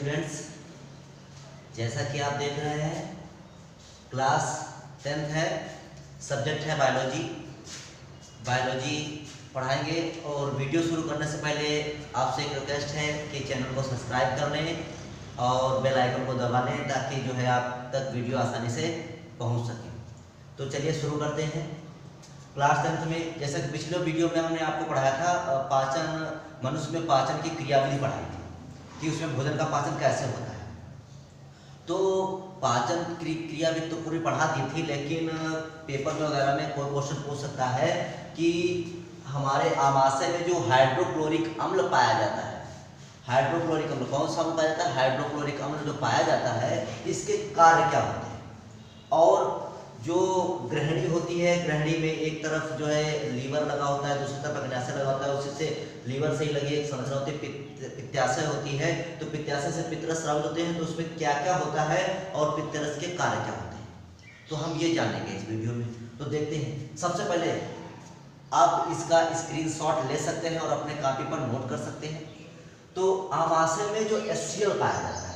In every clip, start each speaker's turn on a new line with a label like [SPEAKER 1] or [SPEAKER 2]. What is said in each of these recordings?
[SPEAKER 1] Students, जैसा कि आप देख रहे हैं क्लास 10th है, सब्जेक्ट है बायोलॉजी। बायोलॉजी पढ़ाएंगे और वीडियो शुरू करने से पहले आपसे एक रिक्वेस्ट है कि चैनल को सब्सक्राइब कर लें और बेल आइकन को दबा लें ताकि जो है आप तक वीडियो आसानी से पहुंच सके। तो चलिए शुरू करते हैं। क्लास 10th में जैसा कि पिछले वीडियो में हमने आपको पढ़ाया था पाचन, मनुष्य में पाचन की क्रियाविधि पढ़ाई थी कि उसमें भोजन का पाचन कैसे होता है। तो पाचन क्रियाविधि तो पूरी पढ़ा दी थी, लेकिन पेपर में वगैरह में कोई क्वेश्चन पूछ सकता है कि हमारे आमाशय में जो हाइड्रोक्लोरिक अम्ल पाया जाता है, हाइड्रोक्लोरिक अम्ल कौन सा अम्ल पाया जाता है? हाइड्रोक्लोरिक अम्ल जो पाया जाता है इसके कार्य क्या होते हैं। और जो ग्रहणी होती है, ग्रहणी में एक तरफ जो है लीवर लगा होता है, दूसरी तरफ अग्न्याशय लगा होता है, उसी से लीवर से ही लगी एक संरचना होती है पित्ताशय होती है। तो पित्ताशय से पित्तरस स्रावित होते हैं, तो उसमें क्या क्या होता है और पित्तरस के कार्य क्या होते हैं, तो हम ये जानेंगे इस वीडियो में। तो देखते हैं। सबसे पहले आप इसका स्क्रीनशॉट ले सकते हैं और अपने कॉपी पर नोट कर सकते हैं। तो आमाशय में जो HCl पाया जाता है,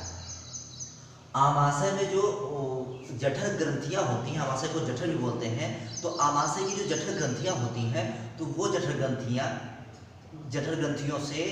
[SPEAKER 1] आमाशय में जो जठर ग्रंथियां होती हैं, आमाशय को जठर भी बोलते हैं, तो आमाशय की जो जठर ग्रंथियां होती हैं तो वो जठर ग्रंथियों से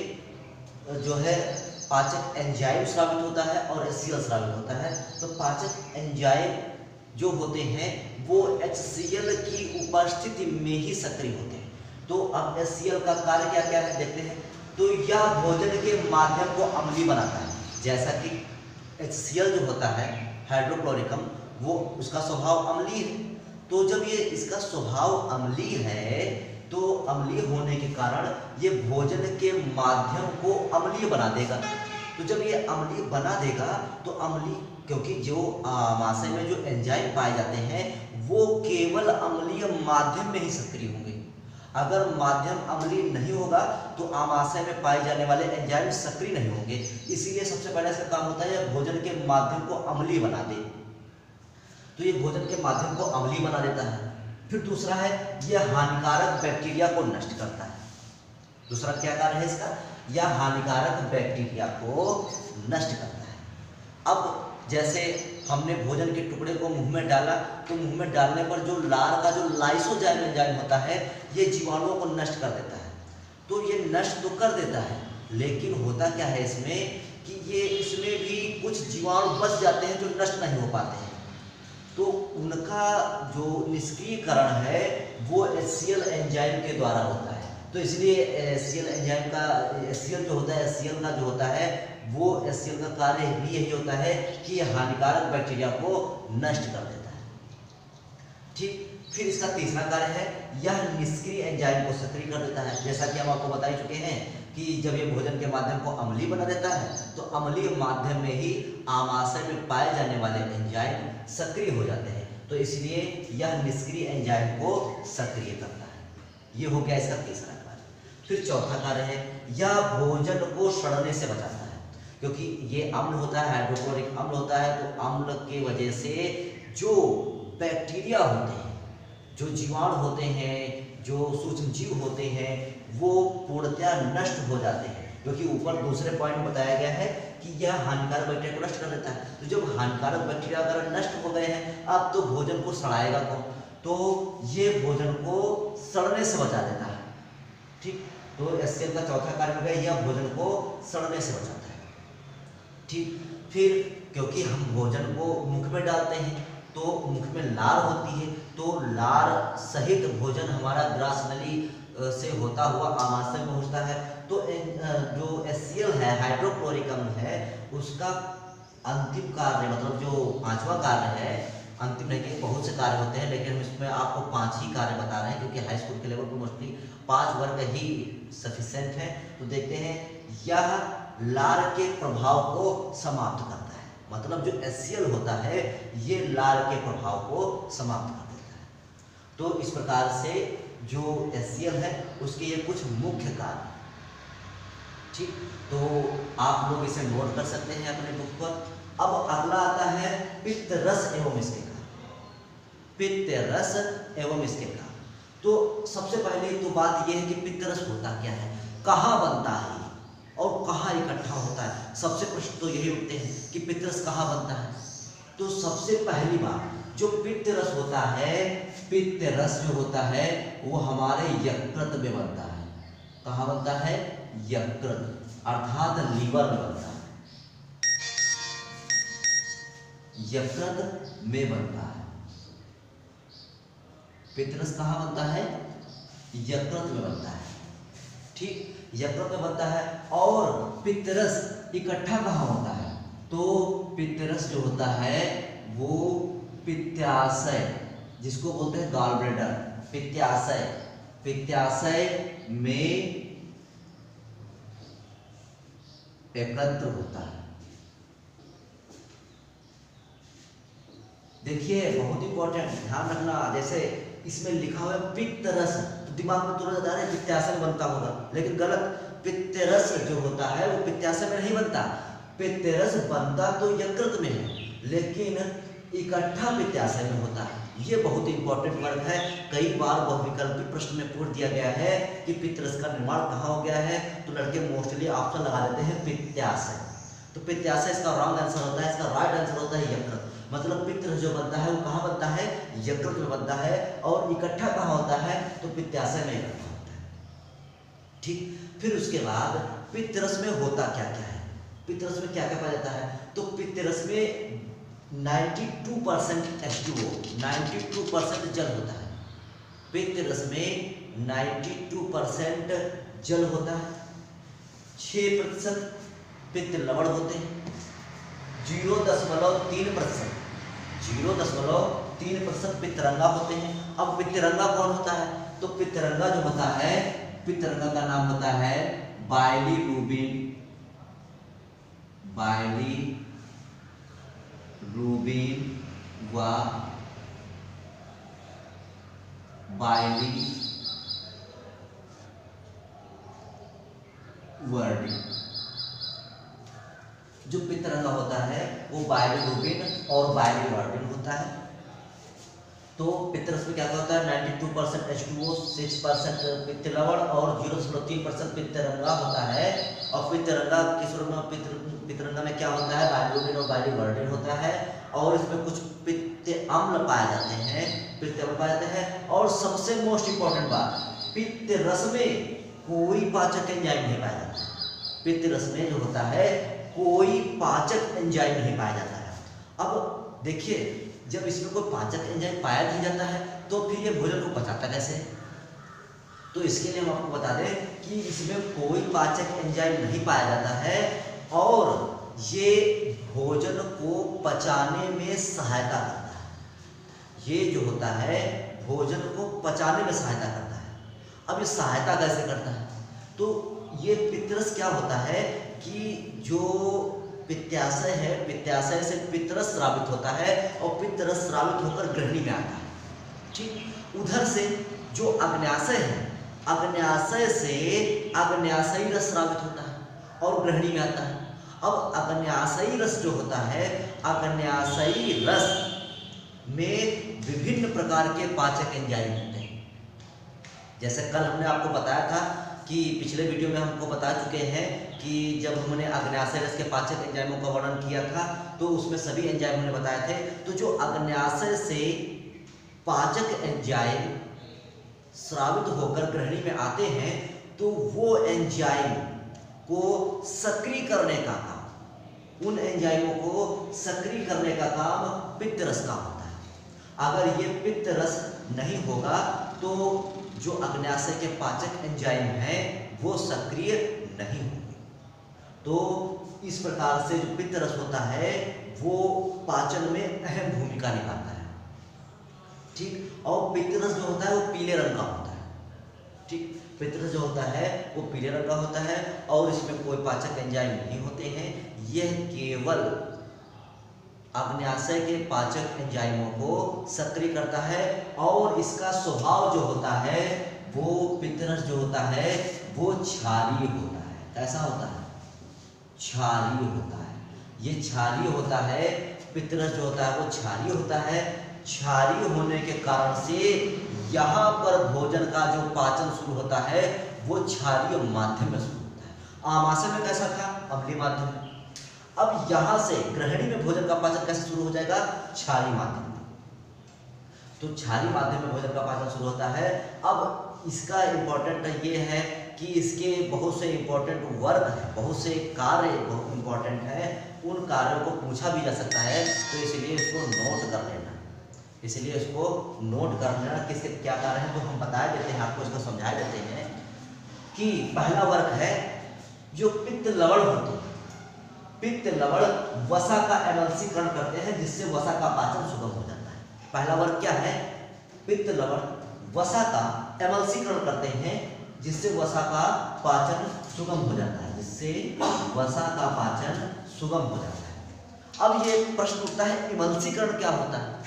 [SPEAKER 1] जो है पाचक एंजाइम स्रावित होता है और HCl स्रावित होता है। तो पाचक एंजाइम जो होते हैं वो HCl की उपस्थिति में ही सक्रिय होते हैं। तो अब HCl का कार्य क्या क्या है देखते हैं। तो यह भोजन के माध्यम को अम्लीय बनाता है, जैसा कि HCl जो होता है हाइड्रोक्लोरिक अम्ल, वो उसका स्वभाव अम्लीय है। तो जब ये इसका स्वभाव अम्लीय है तो अम्लीय होने के कारण ये भोजन के माध्यम को अम्लीय बना देगा। तो जब ये अम्लीय बना देगा तो अम्लीय, क्योंकि जो आमाशय में जो एंजाइम पाए जाते हैं वो केवल अम्लीय माध्यम में ही सक्रिय होंगे। अगर माध्यम अम्लीय नहीं होगा तो आमाशय में पाए जाने वाले एंजाइम सक्रिय नहीं होंगे। इसीलिए सबसे पहले इसका काम होता है भोजन के माध्यम को अम्लीय बना दे। तो ये भोजन के माध्यम को अम्लीय बना देता है। फिर दूसरा है यह हानिकारक बैक्टीरिया को नष्ट करता है। दूसरा क्या कार्य है इसका? यह हानिकारक बैक्टीरिया को नष्ट करता है। अब जैसे हमने भोजन के टुकड़े को मुंह में डाला, तो मुंह में डालने पर जो लार का जो लाइसोजाइम एंजाइम होता है ये जीवाणुओं को नष्ट कर देता है। तो ये नष्ट तो कर देता है, लेकिन होता क्या है इसमें कि ये इसमें भी कुछ जीवाणु बच जाते हैं जो नष्ट नहीं हो पाते हैं। तो उनका जो निष्क्रियकरण है वो HCl एंजाइम के द्वारा होता है। तो इसलिए HCl एंजाइम का HCl जो होता है, HCl का जो होता है वो HCl का कार्य भी यही होता है कि यह हानिकारक बैक्टीरिया को नष्ट कर देता है। ठीक। फिर इसका तीसरा कार्य है यह निष्क्रिय एंजाइम को सक्रिय कर देता है। जैसा कि हम आपको बता चुके हैं कि जब ये भोजन के माध्यम को अम्लीय बना देता है तो अम्लीय माध्यम में ही आमाशय में पाए जाने वाले एंजाइम सक्रिय हो जाते हैं। तो इसलिए यह निष्क्रिय एंजाइम को सक्रिय करता है। ये हो गया इसका तीसरा कार्य। फिर चौथा कार्य है यह भोजन को सड़ने से बचाता है, क्योंकि ये अम्ल होता है, हाइड्रोक्लोरिक अम्ल होता है। तो अम्ल की वजह से जो बैक्टीरिया होते हैं, जो जीवाणु होते हैं, जो सूक्ष्म जीव होते हैं, वो पूर्णतया नष्ट हो जाते हैं। क्योंकि ऊपर दूसरे पॉइंट में बताया गया है कि यह हानिकारक बैक्टीरिया को नष्ट कर देता है। तो जब हानिकारक बैक्टीरिया अगर नष्ट हो गए हैं, अब तो भोजन को सड़ाएगा कौन? तो ये भोजन को सड़ने से बचा देता है। ठीक। तो HCl का चौथा कार्य हो गया यह भोजन को सड़ने से बचाता है। ठीक। फिर क्योंकि हम भोजन को मुख में डालते हैं तो मुख में लार होती है, तो लार सहित भोजन हमारा ग्रास नली से होता हुआ आमाशय में पहुंचता है। तो जो HCl है, हाइड्रोक्लोरिक अम्ल है, उसका अंतिम कार्य, मतलब जो पांचवा कार्य है, अंतिम नहीं कि बहुत से कार्य होते हैं, लेकिन हम इसमें आपको 5 ही कार्य बता रहे हैं क्योंकि हाई स्कूल के लेवल पर मोस्टली 5 वर्ग ही सफिशिएंट है। तो देखते हैं यह लार के प्रभाव को समाप्त करता है। मतलब जो HCl होता है ये लार के प्रभाव को समाप्त कर देता है। तो इस प्रकार से जो HCl है उसके ये कुछ मुख्य कार्य। ठीक। तो आप लोग इसे नोट कर सकते हैं अपने बुक पर। अब अगला आता है पित्त रस एवं इसके कार्य। पित्त रस एवं इसके कार्य। तो सबसे पहले तो बात यह है कि पित्त रस होता क्या है, कहाँ बनता है और कहाँ इकट्ठा होता है। सबसे प्रश्न तो यही उठते हैं कि पित्तरस कहाँ बनता है। तो सबसे पहली बात जो पित्तरस होता है, पित्तरस जो होता है वो हमारे यकृत में बनता है। कहाँ बनता है? यकृत अर्थात लीवर में बनता है, यकृत में बनता है। पित्तरस कहाँ बनता है? यकृत में बनता है। ठीक, यकृत में बनता है। और पित्तरस इकट्ठा कहाँ होता है? तो पित्तरस जो होता है वो पित्ताशय, जिसको बोलते हैं गॉल ब्लैडर, पित्ताशय, पित्ताशय में एकत्र होता है। देखिए बहुत इंपॉर्टेंट, ध्यान रखना। जैसे इसमें लिखा हुआ है पित्तरस, तो दिमाग में तुरंत आता है पित्ताशय में बनता होगा, लेकिन गलत। पित्तरस जो होता है वो पित्ताशय में नहीं बनता। पित्तरस बनता तो यकृत में है, लेकिन इकट्ठा पित्ताशय में होता है। ये बहुत इंपॉर्टेंट वर्ड है। कई बार बहुविकल्पी प्रश्न में पूछ दिया गया है कि पित्तरस का निर्माण कहाँ हो गया है, तो लड़के मोस्टली ऑप्शन लगा देते हैं पित्ताशय। तो पित्ताशय इसका रॉन्ग आंसर होता है, इसका राइट आंसर होता है यकृत। मतलब पित्तरस जो बनता है वो कहाँ बनता है? यकृत में बनता है। और इकट्ठा कहाँ होता है? तो पित्ताशय में इकट्ठा होता है। ठीक, फिर उसके बाद पित्तरस में होता क्या क्या है, पित्तरस में क्या क्या पाया जाता है? तो पित्तरस में 92% H2O, 92% जल होता है। पित्तरस में 92% जल होता है। 6% पित्त लवण होते हैं। 0.3% 0.3% पित्तरंगा होते हैं। अब पित्तरंगा कौन होता है? तो पित्तरंगा जो होता है, पित्तरंगा का नाम होता है बाइलीरुबिन, बाइलीरुबिन व बाइलीवर्डिन। जो पित्तरंगा होता है वो बाइलीरुबिन और बाइलीवर्डिन होता है। तो पित्तरस में क्या होता है? 92% H2O, 6% पित्त लवण और 0.3% पित्तरंगा होता है। और पित्तरंगा किस रूप में? पित्तरंगा में क्या होता है? बाइलीरुबिन और बाइलीवर्डिन होता है। और इसमें कुछ पित्त अम्ल पाए जाते हैं, पित्त अम्ल पाए जाते हैं। और सबसे मोस्ट इंपॉर्टेंट बात, पित्तरस में कोई पाचक एंजाइम नहीं पाया जाता है। पित्तरस में जो होता है कोई पाचक एंजाइम नहीं पाया जाता है। अब देखिए, जब इसमें कोई पाचक एंजाइम पाया नहीं जाता है तो फिर ये भोजन को पचाता कैसे? तो इसके लिए हम आपको बता दें कि इसमें कोई पाचक एंजाइम नहीं पाया जाता है और ये भोजन को पचाने में सहायता करता है। ये जो होता है भोजन को पचाने में सहायता करता है। अब ये सहायता कैसे करता है? तो ये पित्तरस क्या होता है कि जो पित्ताशय है, पित्ताशय से पित्तरस स्रावित होता है और पित्तरस स्रावित होकर ग्रहणी में आता है। ठीक, उधर से जो अग्न्याशय है, अग्न्याशय से अग्न्याशयी रस स्रावित होता है और ग्रहणी में आता है। अब अग्न्याशयी रस जो होता है, अग्न्याशयी रस में विभिन्न प्रकार के पाचक एंजाइम होते हैं। जैसे कल हमने आपको बताया था कि पिछले वीडियो में हमको बता चुके हैं कि जब हमने अग्न्याशय रस के पाचक एंजाइमों का वर्णन किया था तो उसमें सभी एंजाइम हमने बताए थे। तो जो अग्न्याशय से पाचक एंजाइम स्रावित होकर ग्रहणी में आते हैं तो वो एंजाइम को सक्रिय करने का काम, उन एंजाइमों को सक्रिय करने का काम पित्तरस का होता है। अगर ये पित्तरस नहीं होगा तो जो अग्न्याशय के पाचक एंजाइम हैं वो सक्रिय नहीं होंगे। तो इस प्रकार से जो पित्तरस होता है वो पाचन में अहम भूमिका निभाता है। ठीक, और पित्तरस जो होता है वो पीले रंग का होता है। ठीक, पित्तरस जो होता है वो पीले रंग का होता है और इसमें कोई पाचक एंजाइम नहीं होते हैं। यह केवल अग्न्याशय के पाचक एंजाइमों को सक्रिय करता है और इसका स्वभाव जो होता है वो पित्तरस जो होता है वो क्षारीय होता है। कैसा होता है? क्षारीय होता है। ये क्षारीय होता है, पित्तरस जो होता है वो क्षारीय होता है। क्षारीय होने के कारण से यहाँ पर भोजन का जो पाचन शुरू होता है वो क्षारीय माध्यम में शुरू होता है। आमाशय में कैसा था, अम्लीय माध्यम में। अब यहां से ग्रहणी में भोजन का पाचन कैसे शुरू हो जाएगा, क्षारीय माध्यम में। तो क्षारीय माध्यम में भोजन का पाचन शुरू होता है। अब इसका इम्पोर्टेंट ये है कि इसके बहुत से इम्पोर्टेंट वर्क है, बहुत से कार्य बहुत इम्पोर्टेंट है, उन कार्यों को पूछा भी जा सकता है, तो इसलिए इसको नोट कर लेना, इसलिए इसको नोट कर लेना किसके क्या कार्य है, तो हम बता देते हैं आपको, इसको समझा देते हैं कि पहला वर्क है जो पित्त लवण होते हैं, पित्त लवण वसा का एमल्सीकरण करते हैं, जिससे वसा का पाचन सुगम हो जाता है। पहला वर्क क्या है, पित्त लवण वसा का एमल्सीकरण करते हैं, जिससे वसा का पाचन सुगम हो जाता है, जिससे वसा का पाचन सुगम हो जाता है। अब ये प्रश्न उठता है इमल्सीकरण क्या होता है,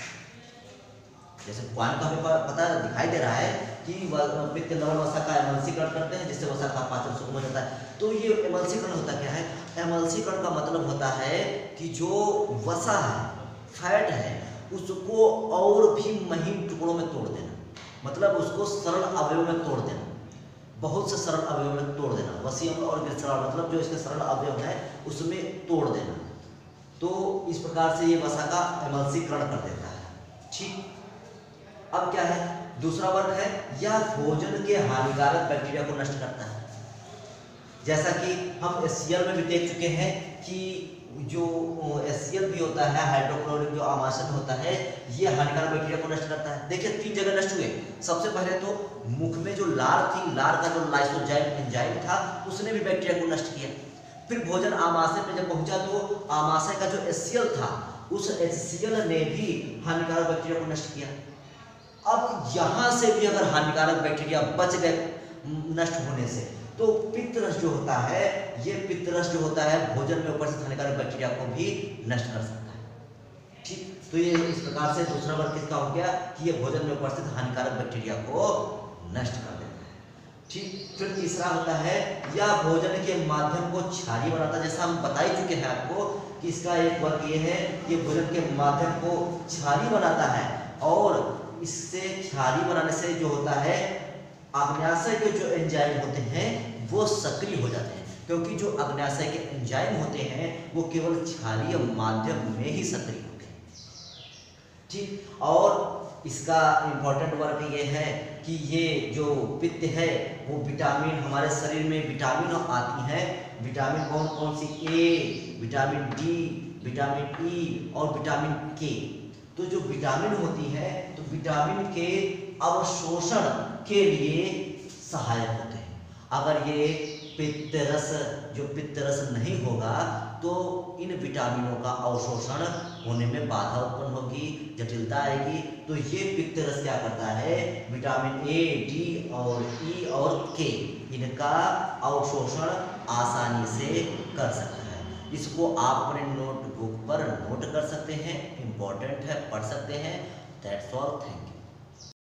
[SPEAKER 1] जैसे पॉइंट तो हमें पता दिखाई दे रहा है कि पित्त लवण वसा का एमल्सीकरण करते हैं, जिससे वसा का पाचन सुगम हो जाता है। तो ये एमल्सीकरण होता क्या है, एमल्सीकरण का मतलब होता है कि जो वसा है, फैट है, उसको और भी महीन टुकड़ों में तोड़ देना, मतलब उसको सरल अवयव में तोड़ देना, बहुत से सरल अवयव में तोड़ देना। वसी अम्ल और ग्लिसरॉल मतलब जो इसके सरल अवयव है उसमें तोड़ देना। तो इस प्रकार से ये वसा का एमल्सीकरण कर देता है। ठीक, अब क्या है, दूसरा वर्ग है यह भोजन के हानिकारक बैक्टीरिया को नष्ट करता है। जैसा कि हम HCl में भी देख चुके हैं कि जो HCl भी होता है, हाइड्रोक्लोरिक जो आमाशय में होता है, ये हानिकारक बैक्टीरिया को नष्ट करता है। देखिए 3 जगह नष्ट हुए। सबसे पहले तो मुख में जो लार थी, लार का जो लाइसोजाइम एंजाइम था, उसने भी बैक्टीरिया को नष्ट किया। फिर भोजन आमाशय में जब पहुंचा तो आमाशय का जो HCl था, उस HCl ने भी हानिकारक बैक्टीरिया को नष्ट किया। अब यहां से भी अगर हानिकारक बैक्टीरिया बच गए नष्ट होने से, तो पित्तरस जो होता है, ये पित्तरस जो होता है भोजन में उपस्थित हानिकारक बैक्टीरिया को भी नष्ट कर सकता है। ठीक, तो ये इस प्रकार से दूसरा वर्ग किसका हो गया कि ये भोजन में उपस्थित हानिकारक बैक्टीरिया को नष्ट कर देता है। ठीक, फिर तीसरा होता है यह भोजन के माध्यम को क्षारीय बनाता है। जैसा हम बता ही चुके हैं आपको कि इसका एक वर्ग ये है कि भोजन के माध्यम को क्षारीय बनाता है, और इससे क्षारीय बनाने से जो होता है अग्न्याशय के जो एंजाइम होते हैं वो सक्रिय हो जाते हैं, क्योंकि जो अग्न्याशय के एंजाइम होते हैं वो केवल क्षारीय माध्यम में ही सक्रिय होते हैं। ठीक, और इसका इम्पोर्टेंट वर्क ये है कि ये जो पित्त है वो विटामिन, हमारे शरीर में विटामिन आती हैं। विटामिन कौन कौन सी, A, vitamin D, vitamin E और विटामिन के। तो जो विटामिन होती है, तो विटामिन के अवशोषण के लिए सहायक होते हैं। अगर ये पित्तरस, जो पित्तरस नहीं होगा तो इन विटामिनों का अवशोषण होने में बाधा उत्पन्न होगी, जटिलता आएगी। तो ये पित्तरस क्या करता है, विटामिन ए, डी और ई और के, इनका अवशोषण आसानी से कर सकता है। इसको आप अपने नोटबुक पर नोट कर सकते हैं, इम्पोर्टेंट है, पढ़ सकते हैं। That's all, thank you.